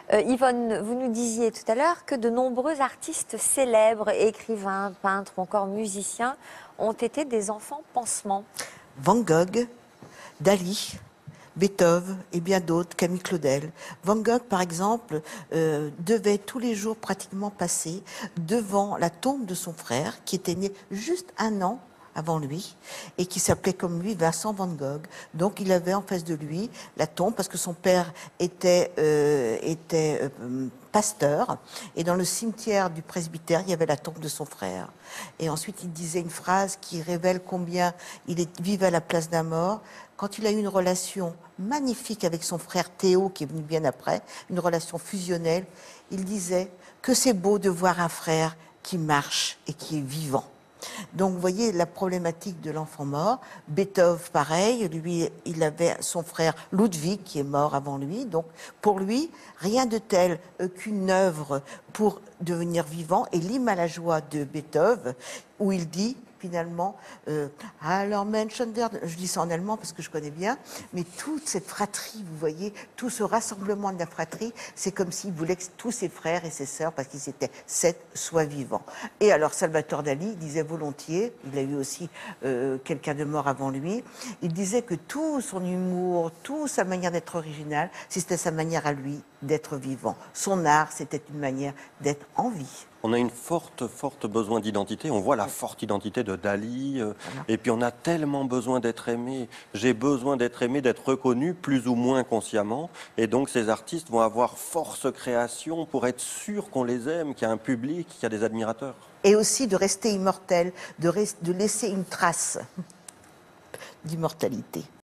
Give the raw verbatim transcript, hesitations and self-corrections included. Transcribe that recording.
Euh, Yvonne, vous nous disiez tout à l'heure que de nombreux artistes célèbres, écrivains, peintres ou encore musiciens, ont été des enfants pansements. Van Gogh, Dali, Beethoven et bien d'autres, Camille Claudel. Van Gogh, par exemple, euh, devait tous les jours pratiquement passer devant la tombe de son frère, qui était né juste un an avant lui, et qui s'appelait comme lui Vincent Van Gogh. Donc il avait en face de lui la tombe, parce que son père était, euh, était euh, pasteur, et dans le cimetière du presbytère, il y avait la tombe de son frère. Et ensuite il disait une phrase qui révèle combien il est, vivait à la place d'un mort. Quand il a eu une relation magnifique avec son frère Théo, qui est venu bien après, une relation fusionnelle, il disait que c'est beau de voir un frère qui marche et qui est vivant. Donc, vous voyez la problématique de l'enfant mort. Beethoven, pareil, lui, il avait son frère Ludwig qui est mort avant lui. Donc, pour lui, rien de tel qu'une œuvre pour devenir vivant. Et l'hymne à la joie de Beethoven, où il dit finalement, euh, alors Menschen der, je dis ça en allemand parce que je connais bien, mais toute cette fratrie, vous voyez, tout ce rassemblement de la fratrie, c'est comme s'il voulait que tous ses frères et ses sœurs, parce qu'ils étaient sept, soient vivants. Et alors Salvatore Dali disait volontiers, il a eu aussi euh, quelqu'un de mort avant lui, il disait que tout son humour, toute sa manière d'être original, c'était sa manière à lui d'être vivant. Son art, c'était une manière d'être en vie. On a une forte, forte besoin d'identité. On voit la forte identité de Dali. Euh, voilà. Et puis on a tellement besoin d'être aimé. J'ai besoin d'être aimé, d'être reconnu, plus ou moins consciemment. Et donc ces artistes vont avoir force création pour être sûrs qu'on les aime, qu'il y a un public, qu'il y a des admirateurs. Et aussi de rester immortel, de, rest, de laisser une trace d'immortalité.